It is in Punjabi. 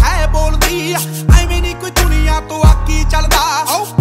है बोलदी, एवें नी कोई दुनिया तो आकी चलदा।